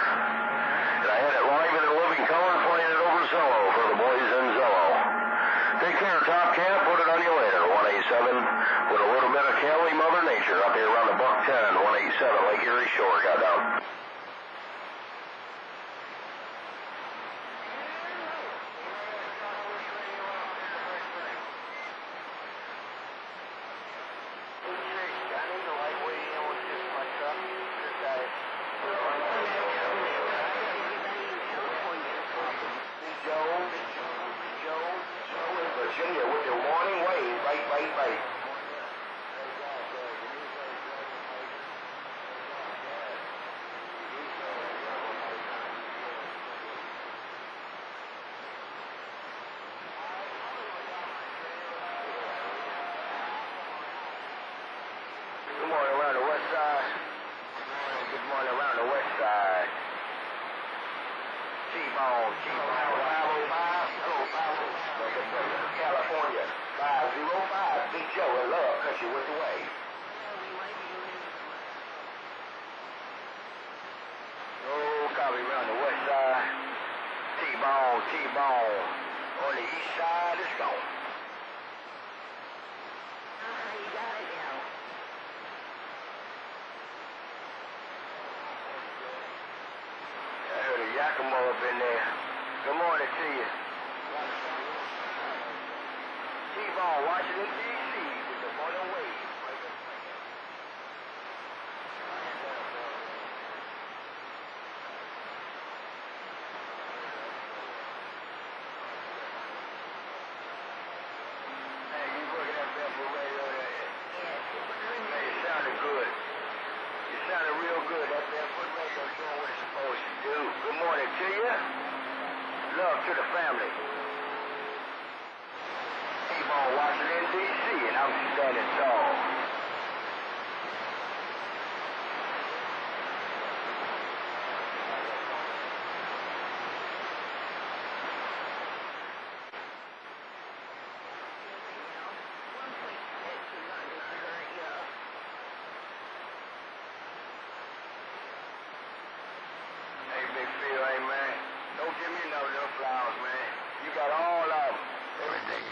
And I had it live in living color playing it over Zello for the boys in Zello. Take care, Top Cat. Put it on you later. 187 with a little bit of Cali Mother Nature up here around the Buck 10, 187 Lake Erie Shore. Got down. Virginia with your warning wave, right. Good morning around the west side. Good morning around the west side. Tbone 505, California 505, BigJoe in love, country with the wave. Oh, copy around the west side. Tbone. On the east side, it's gone. You got it now. I heard a Yakima up in there. Good morning to you. Tbone, Washington, D.C. with the morning wave. Hey, you working that Belleville radio there? Yes. Hey, it sounded good. It sounded real good. That Belleville radio doing what it's supposed to do. Good morning to you. Love to the family. Tbone, Washington, D.C., and I'm standing tall. Hey, Big Phil, hey, man. Don't give me no little flowers, man. You got all of them. Everything.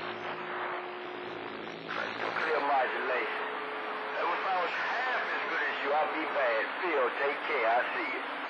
Crystal clear modulation. If I was half as good as you, I'd be bad. Phil, take care. I see you.